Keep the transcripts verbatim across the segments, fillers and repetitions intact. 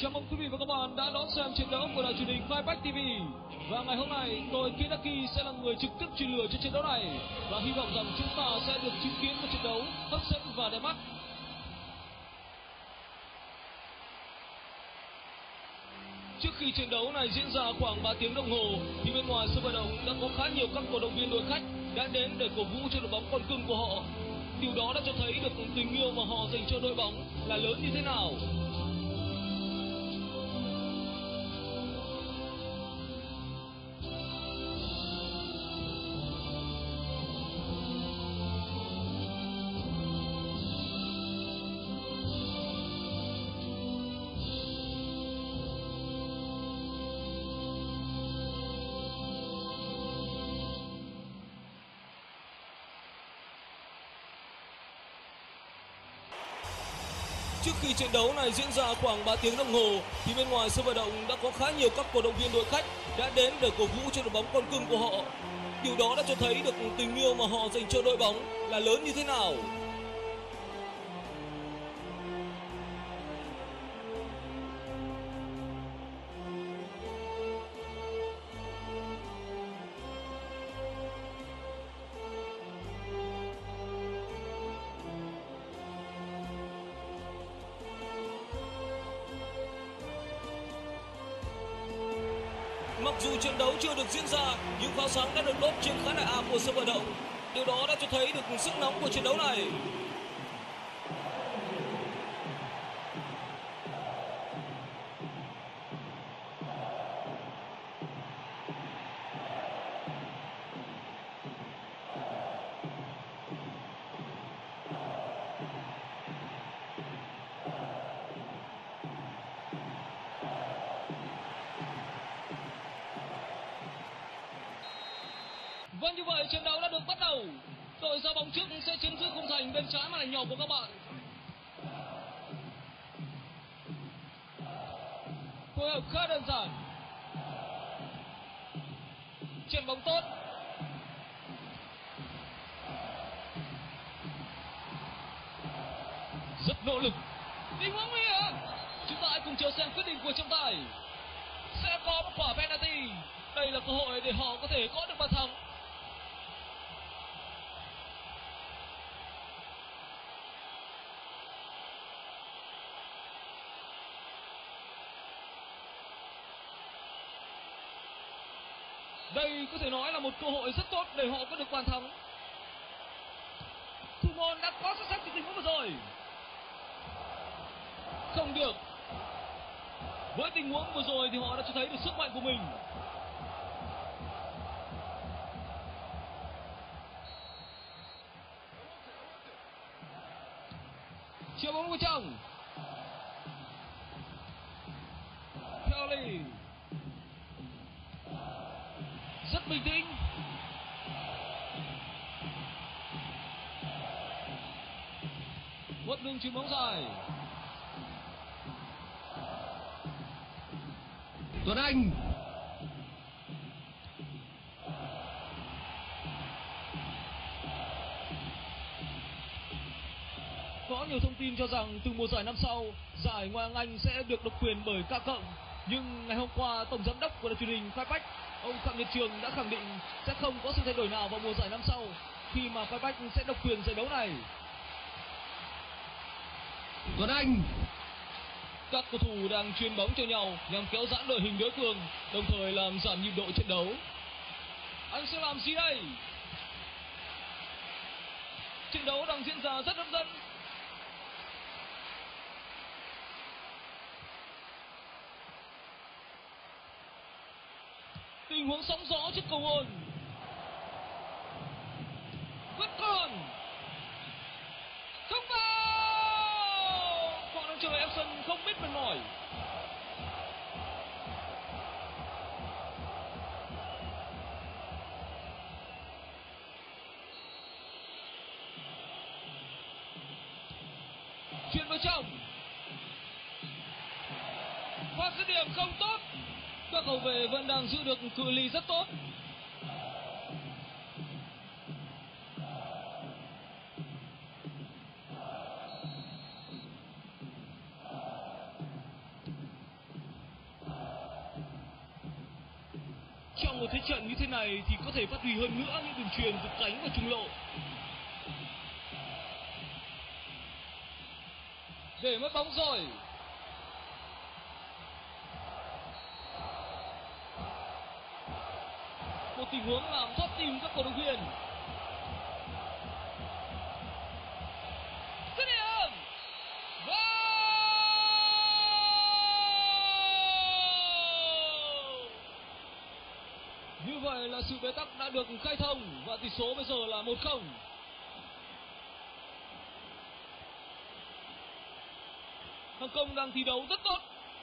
Chào mừng quý vị và các bạn đã đón xem trận đấu của đài truyền hình Fireback ti vi. Và ngày hôm nay, tôi Kidaki sẽ là người trực tiếp truyền lửa cho trận đấu này và hy vọng rằng chúng ta sẽ được chứng kiến một trận đấu hấp dẫn và đẹp mắt. Trước khi trận đấu này diễn ra khoảng ba tiếng đồng hồ thì bên ngoài sân vận động đã có khá nhiều các cổ động viên đội khách đã đến để cổ vũ cho đội bóng con cưng của họ. Điều đó đã cho thấy được tình yêu mà họ dành cho đội bóng là lớn như thế nào. Trước khi trận đấu này diễn ra khoảng ba tiếng đồng hồ thì bên ngoài sân vận động đã có khá nhiều các cổ động viên đội khách đã đến để cổ vũ cho đội bóng con cưng của họ. Điều đó đã cho thấy được tình yêu mà họ dành cho đội bóng là lớn như thế nào. Mặc dù trận đấu chưa được diễn ra, nhưng pháo sáng đã được đốt trên khán đài A của sân vận động. Điều đó đã cho thấy được sức nóng của trận đấu này. Vâng, như vậy trận đấu đã được bắt đầu. Đội ra bóng trước sẽ chiếm giữ khung thành bên trái màn hình nhỏ của các bạn. Phối hợp khá đơn giản. Chuyền bóng tốt. Rất nỗ lực. Tình huống nguy hiểm. Chúng ta hãy cùng chờ xem quyết định của trọng tài. Sẽ có một quả penalty. Đây là cơ hội để họ có thể có được bàn thắng. Đây có thể nói là một cơ hội rất tốt để họ có được bàn thắng. Thủ môn đã có xuất sắc trong tình huống vừa rồi. Không được. Với tình huống vừa rồi thì họ đã cho thấy được sức mạnh của mình. Chia bóng vào trong. Kelly rất bình tĩnh. Một đường chuyền bóng dài. Tuấn Anh. Có nhiều thông tin cho rằng từ mùa giải năm sau, giải Ngoại hạng Anh sẽ được độc quyền bởi K cộng. Nhưng ngày hôm qua, tổng giám đốc của đài truyền hình Fireback, ông Phạm Nhật Trường đã khẳng định sẽ không có sự thay đổi nào vào mùa giải năm sau khi mà Fireback sẽ độc quyền giải đấu này. Tuấn Anh. Các cầu thủ đang chuyền bóng cho nhau nhằm kéo giãn đội hình đối phương, đồng thời làm giảm nhịp độ trận đấu. Anh sẽ làm gì đây? Trận đấu đang diễn ra rất hấp dẫn. Tình huống sóng gió trước cầu môn. Vẫn còn. Không vào. Họ đang chờ Epson không biết mệt mỏi. Chuyền vào trong. Và dứt điểm không tốt. Các hậu vệ vẫn đang giữ được cự ly rất tốt. Trong một thế trận như thế này thì có thể phát huy hơn nữa những đường truyền từ cánh và trung lộ. Để mất bóng rồi. Một tình huống làm thoát tim các cổ động viên. Dứt điểm. Và như vậy là sự bế tắc đã được khai thông và tỷ số bây giờ là một không. Hàng công đang thi đấu rất tốt.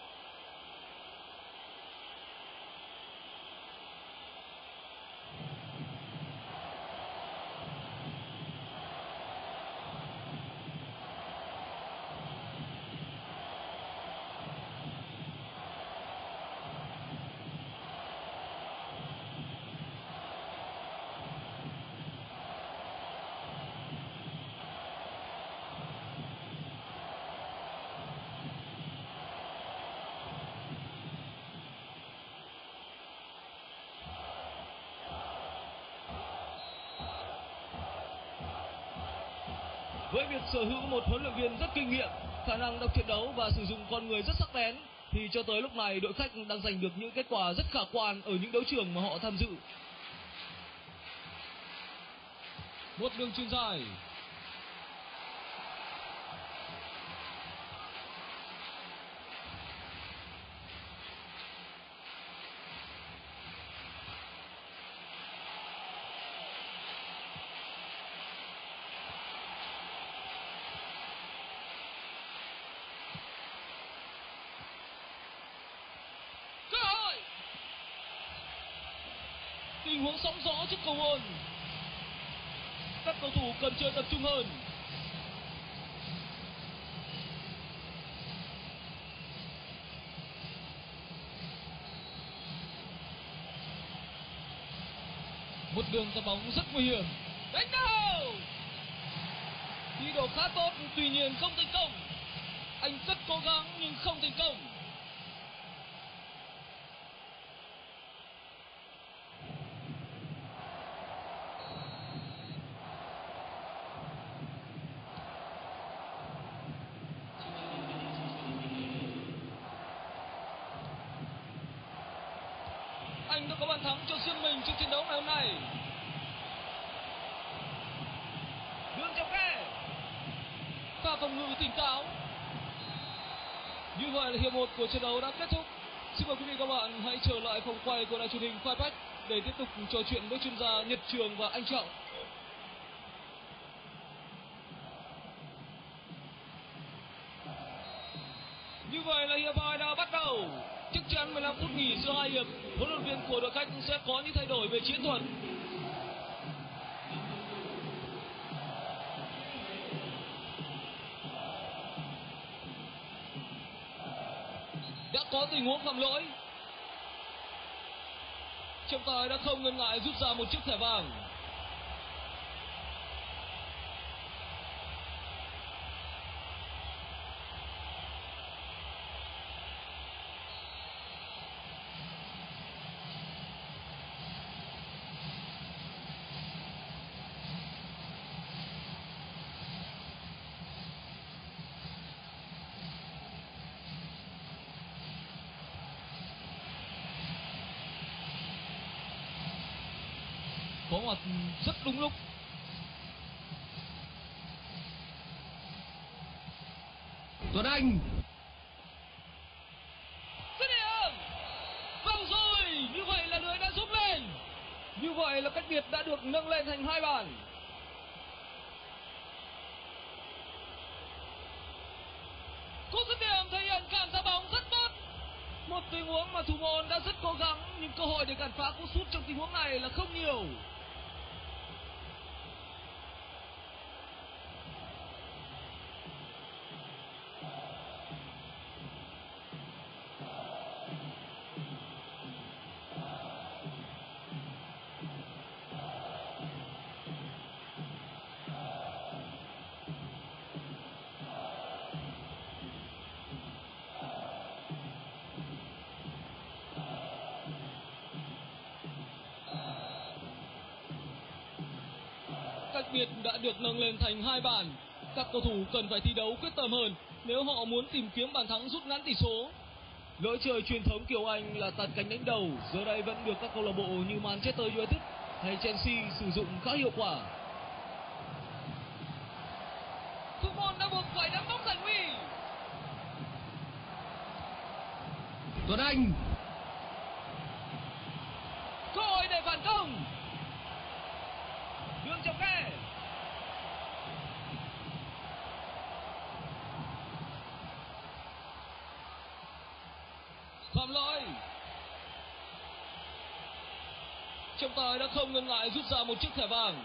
Với việc sở hữu một huấn luyện viên rất kinh nghiệm, khả năng đọc trận đấu và sử dụng con người rất sắc bén, thì cho tới lúc này đội khách đang giành được những kết quả rất khả quan ở những đấu trường mà họ tham dự. Một đường chuyền dài. Tình huống sóng gió trước cầu môn. Các cầu thủ cần chơi tập trung hơn. Một đường ra bóng rất nguy hiểm. Đánh đầu. Ý đồ khá tốt, tuy nhiên không thành công. Anh rất cố gắng nhưng không thành công. Anh đã có bàn thắng cho riêng mình trong trận đấu ngày hôm nay. Đường trong khe. Pha phòng ngự tỉnh táo. Như vậy là hiệp một của trận đấu đã kết thúc. Xin mời quý vị và các bạn hãy trở lại phòng quay của đài truyền hình Firebird để tiếp tục trò chuyện với chuyên gia Nhật Trường và anh Trọng. Như vậy là hiệp hai đã bắt đầu. Chắc chắn mười lăm phút nghỉ giữa hai hiệp, huấn luyện viên của đội khách sẽ có những thay đổi về chiến thuật. Đã có tình huống phạm lỗi. Trọng tài đã không ngần ngại rút ra một chiếc thẻ vàng. Có mặt rất đúng lúc. Tuấn Anh. Dứt điểm. Vào rồi. Như vậy là lưới đã rút lên. Như vậy là cách biệt đã được nâng lên thành hai bàn. Cú dứt điểm thể hiện cảm ra bóng rất tốt. Một tình huống mà thủ môn đã rất cố gắng, nhưng cơ hội để cản phá cú sút trong tình huống này là không nhiều. biệt đã được nâng lên thành hai bàn. Các cầu thủ cần phải thi đấu quyết tâm hơn nếu họ muốn tìm kiếm bàn thắng rút ngắn tỷ số. Lối chơi truyền thống kiểu Anh là tạt cánh đánh đầu, giờ đây vẫn được các câu lạc bộ như Manchester United hay Chelsea sử dụng khá hiệu quả. Thủ môn đã buộc phải đá bóng giải nguy. Tuấn Anh. Cơ hội để phản công. Đường Trọng Khe. Phạm lỗi. Trọng tài đã không ngần ngại rút ra một chiếc thẻ vàng.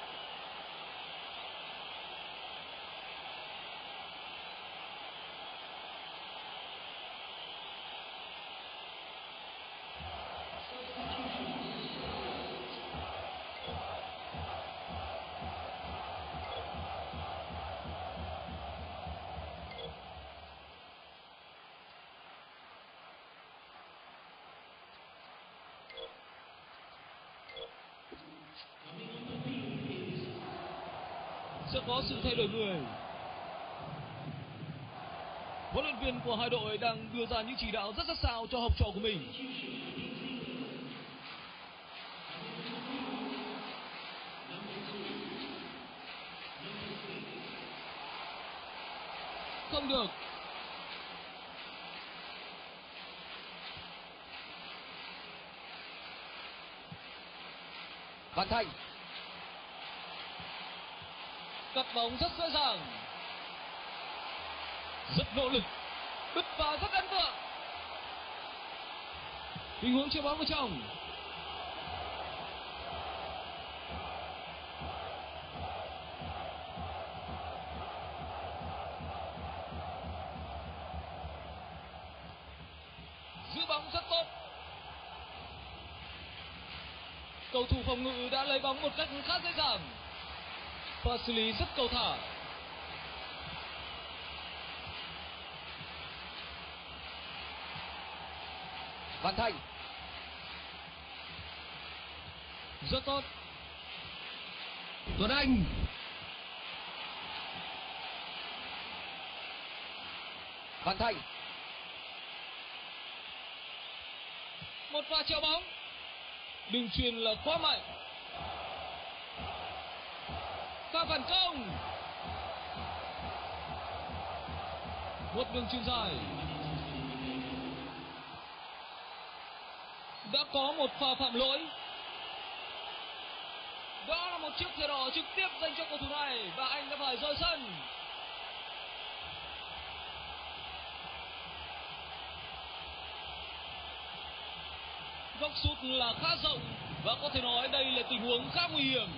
Sẽ có sự thay đổi người. Huấn luyện viên của hai đội đang đưa ra những chỉ đạo rất sát sao cho học trò của mình. Không được. Văn Thành. Cắt bóng rất dễ dàng, rất nỗ lực, đứt và rất ấn tượng. Tình huống chia bóng vào trong. Giữ bóng rất tốt. Cầu thủ phòng ngự đã lấy bóng một cách khá dễ dàng và xử lý rất cầu thả. Văn Thành. Rất tốt. Tuấn Anh. Văn Thành. Một pha treo bóng. Đường chuyền là quá mạnh. Pha phản công. Một đường chuyền dài. Đã có một pha phạm lỗi. Đó là một chiếc thẻ đỏ trực tiếp dành cho cầu thủ này và anh đã phải rời sân. Góc sút là khá rộng và có thể nói đây là tình huống khá nguy hiểm.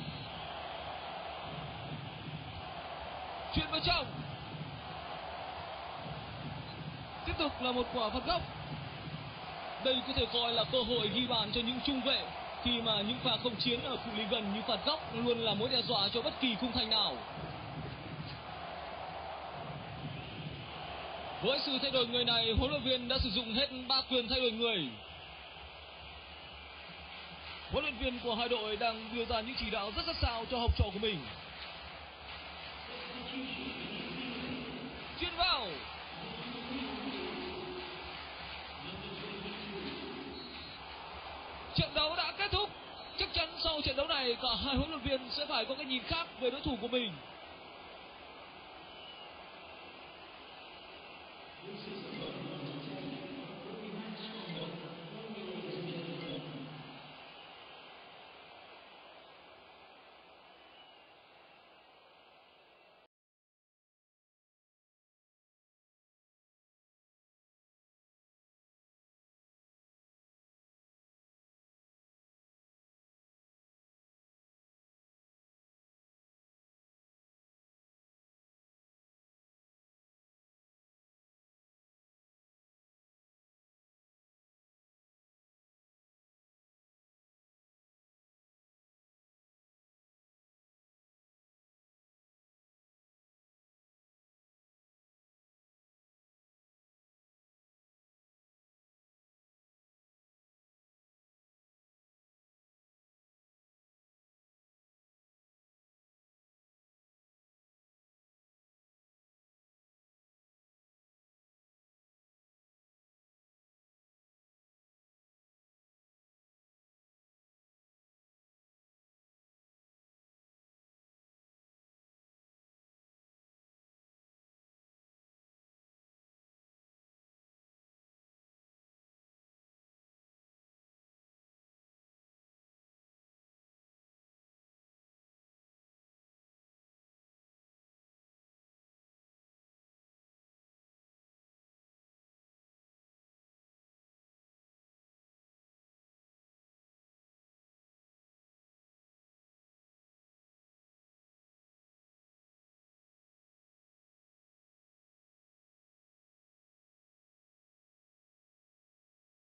Chuyền vào trong. Tiếp tục là một quả phạt góc. Đây có thể coi là cơ hội ghi bàn cho những trung vệ khi mà những pha không chiến ở cự ly gần như phạt góc luôn là mối đe dọa cho bất kỳ khung thành nào. Với sự thay đổi người này, huấn luyện viên đã sử dụng hết ba quyền thay đổi người. Huấn luyện viên của hai đội đang đưa ra những chỉ đạo rất sát sao cho học trò của mình. Chuyền vào. Trận đấu đã kết thúc. Chắc chắn sau trận đấu này cả hai huấn luyện viên sẽ phải có cái nhìn khác về đối thủ của mình.